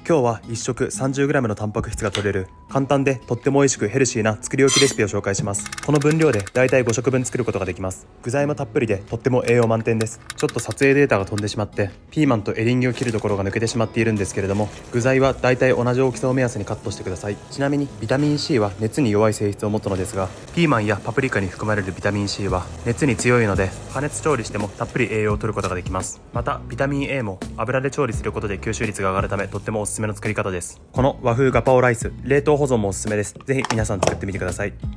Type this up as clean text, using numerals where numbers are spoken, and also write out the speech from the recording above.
今日は1食 30g のタンパク質が取れる簡単でとっても美味しくヘルシーな作り置きレシピを紹介します。この分量でだいたい5食分作ることができます。具材もたっぷりでとっても栄養満点です。ちょっと撮影データが飛んでしまってピーマンとエリンギを切るところが抜けてしまっているんですけれども、具材はだいたい同じ大きさを目安にカットしてください。ちなみにビタミン C は熱に弱い性質を持つのですが、ピーマンやパプリカに含まれるビタミン C は熱に強いので加熱調理してもたっぷり栄養を取ることができます。またビタミン A も油で調理することで吸収率が上がるためとってもおすすめの作り方です。この和風ガパオライス、冷凍保存もおすすめです。ぜひ皆さん作ってみてください。